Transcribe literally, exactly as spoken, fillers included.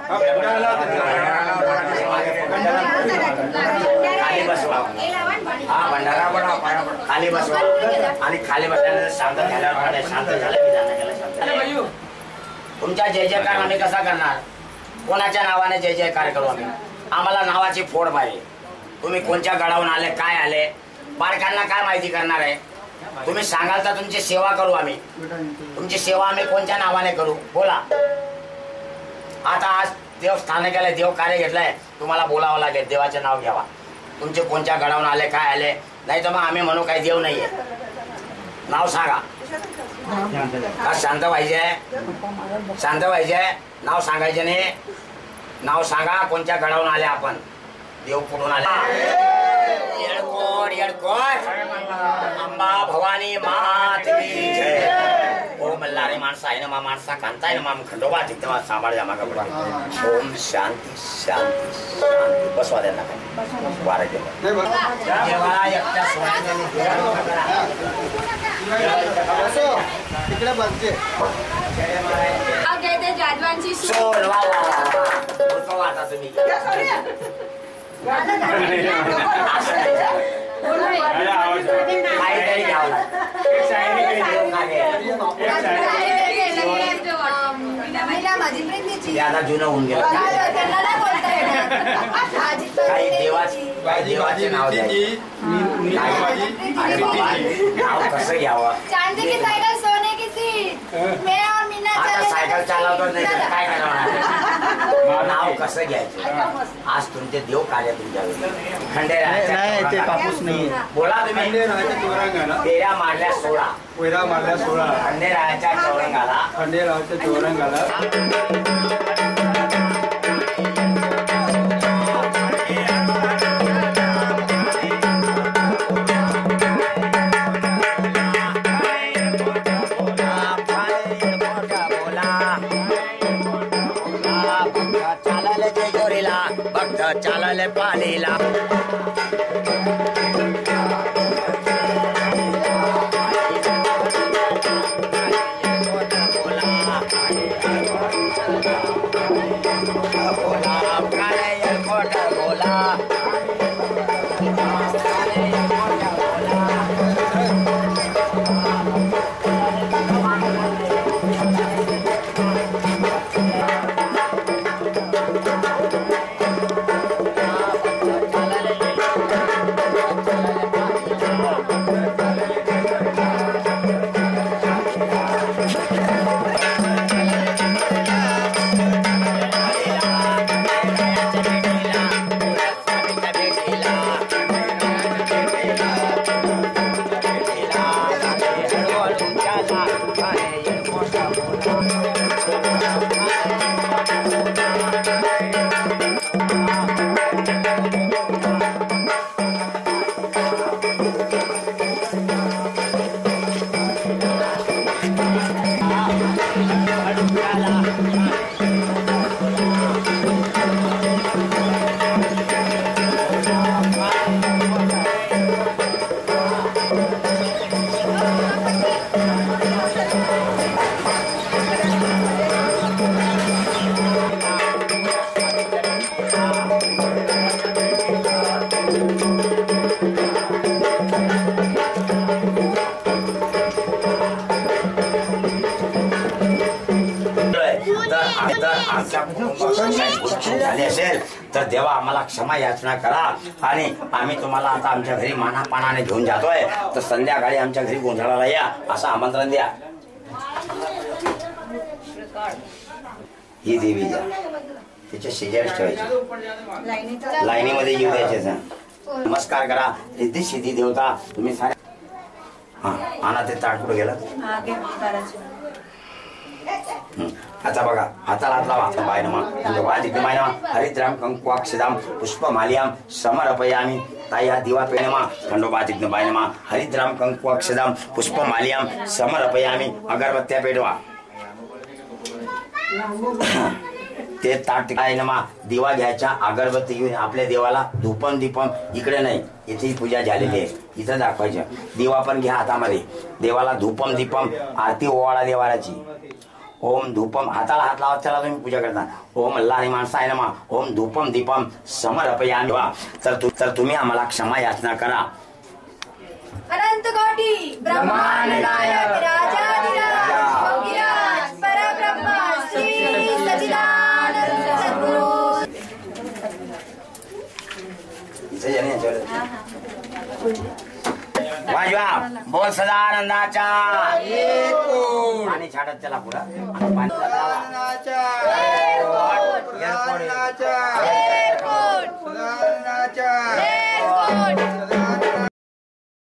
खाली बसवा हा भंडारा बनवा खाली बसवा आणि खाली बसल्यानंतर शांत झाल्यावर शांत झालं विधान तुमचा जय जयकार आम्ही कसा करणार कोणाच्या नावाने जय जयकार करू आम्ही आम्हाला नावाची फोड पाहिजे तुम्ही कोणत्या गडावून आले काय आले बाळकांना काय माहिती करणार आहे तुम्ही सांगाल तर तुमची सेवा करू आम्ही तुमची सेवा आम्ही कोणत्या नावाने करू बोला आता आज देवस्थान गेले देव कार्य घेतलंय तुम्हाला बोलावं लागेल देवाचे नाव घ्यावा तुमचे कोणत्या गडावून आले काय आले नाही तर मग आम्ही म्हणू काही देव नाहीये नाव सांगा शांत पाहिजे शांत पाहिजे नाव सांगायचे नाही नाव सांगा कोणत्या गडावून आले आपण देव कुठून आले येडकोट येडकोट अंबा भवानी मात की जय ओम मल्हारी माणसा आहे ना मा माणसा कांता आहे ना माम खंडोबा तेव्हा सांभाळ जा मागा ओम शांती शांती शांती बसवा द्या ना वारा गेला देवाला एकट्या तिकडे बसते जाजवांची सोड वा वा आता तुम्ही काहीतरी घ्यावं आता जुनं होऊन गेलं काही देवाची देवाचे नाव नाव कसं घ्यावं आता सायकल चालवतो नाही काय करावं नाव कसं घ्यायचं आज तुमचे देव कार्य तुमच्याकडे खंडेरायाचे कापूस नाही बोला तुम्ही फेऱ्या मारल्या सोळा फेऱ्या मारल्या सोळा खंडेरायाच्या चौरंगाला खंडेरायाच्या चौरंगाला चालले पालीला झाले असेल तर देवा आम्हाला क्षमा याचना करा आणि आम्ही तुम्हाला आता आमच्या घरी मानापानाने घेऊन जातोय तर संध्याकाळी आमच्या घरी गोंधळाला या असं आमंत्रण द्या ही देवी द्या तिच्या शेजारीच ठेवायची लाईनीमध्ये येऊ द्यायचे नमस्कार करा रिद्धी सिद्धी देवता तुम्ही सारे हा आणा ते ताट कुठं गेलं आता बघा हाताला हात लावा बायनमा हरिद्राम कंकुक्षदाम पुष्पमाल्याम समर्पयामि ताया दिवा पेनमा खंडोबा जिग्न बायनमा हरिद्राम कंकुक्षदाम पुष्पमाल्याम समर्पयामि अगरबत्त्या पेटवा ते ताट नमा दिवा घ्यायचा अगरबत्ती घेऊन आपल्या देवाला धूपम दीपम इकडे नाही इथे पूजा झालेली आहे इथं दाखवायचं दिवा पण घ्या हातामध्ये देवाला धूपम दीपम आरती ओवाळा देवाची ओम धूपम हाताला हात लावत चला तुम्ही पूजा करता. ओम अल्लाह माणसाय नमा. ओम धूपम दीपम समर्पयामि. तर तू तर तुम्ही आम्हाला क्षमा याचना करा. अनंत कोटी ब्रह्मांड नायक राजाधिराज योगीराज परब्रह्म श्री सच्चिदानंद सद्गुरु. वाजवा बोल सदानंदाचा पाणी छाडत चला पुढं. पाणी सदानंदाच्या एअरपोर्ट सदानंदाच्या एअरपोर्ट सदानंदाच्या